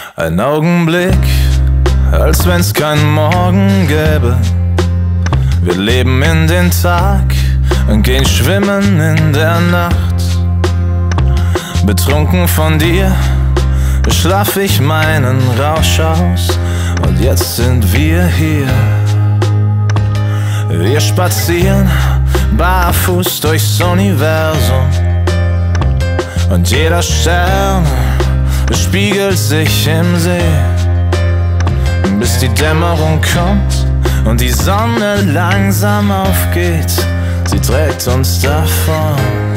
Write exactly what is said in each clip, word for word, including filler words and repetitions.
Ein Augenblick, als wenn's keinen Morgen gäbe. Wir leben in den Tag und gehen schwimmen in der Nacht. Betrunken von dir schlaf ich meinen Rausch aus und jetzt sind wir hier. Wir spazieren barfuß durchs Universum und jeder Stern spiegelt sich im See, bis die Dämmerung kommt und die Sonne langsam aufgeht. Sie trägt uns davon,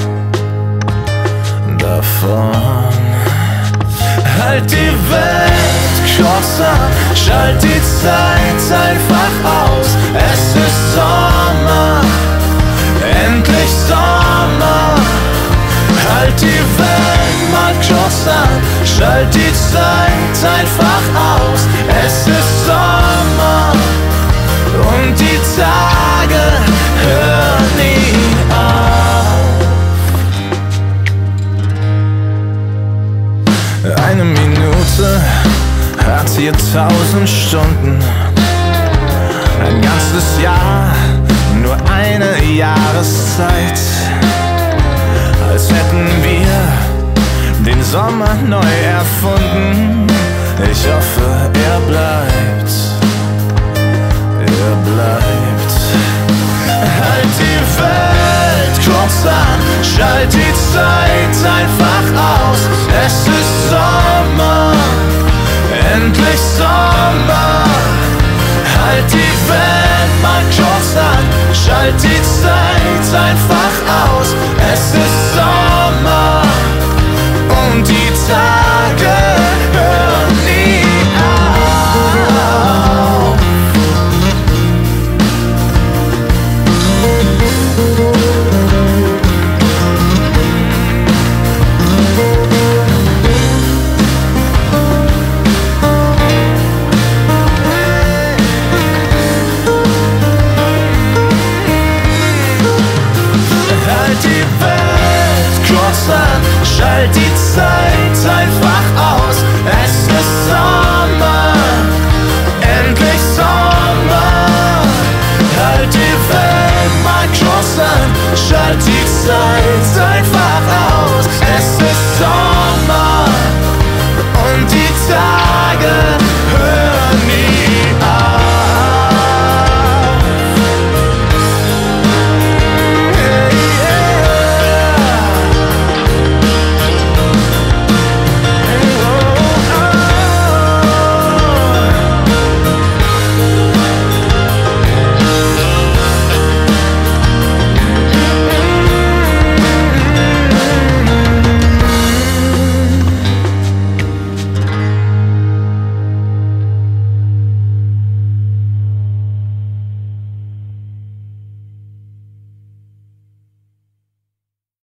davon. Halt die Welt kurz an, schalt die Zeit einfach aus. Es ist Sommer, endlich Sommer. Halt die Welt mal kurz an, schalt die Zeit einfach aus. Es ist Sommer und die Tage hören nie auf. Eine Minute hat hier tausend Stunden, ein ganzes Jahr, nur eine Jahreszeit. Als hätten wir den Sommer neu erfunden. Ich hoffe, er bleibt, er bleibt. Halt die Welt kurz an, schalt die Zeit einfach aus. Es ist Sommer